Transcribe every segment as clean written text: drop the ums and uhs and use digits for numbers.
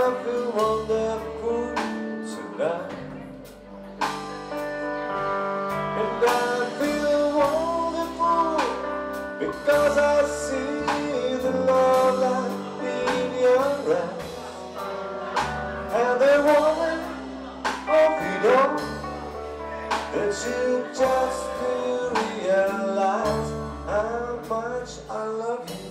feel wonderful tonight. And I feel wonderful because I see the love light in your eyes. And the woman of it all, that you just to realize how much I love you.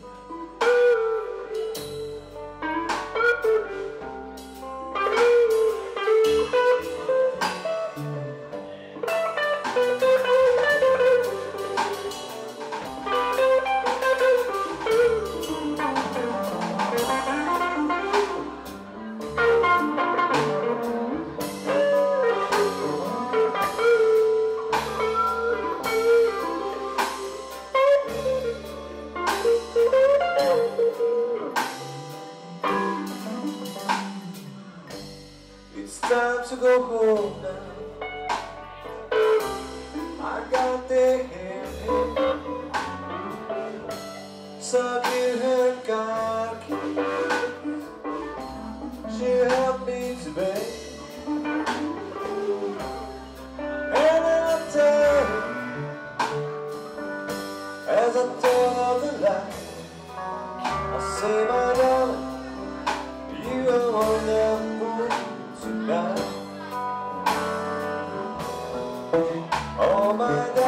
It's time to go home now. I got the hair, so give her car keys. She helped me to bed, and I'll tell her, as I tell her the lie, I say, my darling, you are wonderful tonight. Oh my God.